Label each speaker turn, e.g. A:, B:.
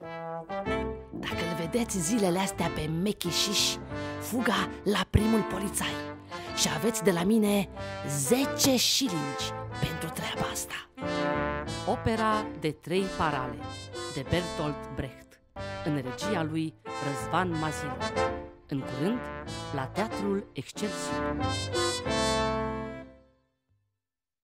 A: Dacă îl vedeți zilele astea pe Mechișiș, fuga la primul polițai. Și aveți de la mine 10 șilingi pentru treaba asta. Opera de 3 parale de Bertolt Brecht, în regia lui Răzvan Mazilo. În curând, la Teatrul Excelsior.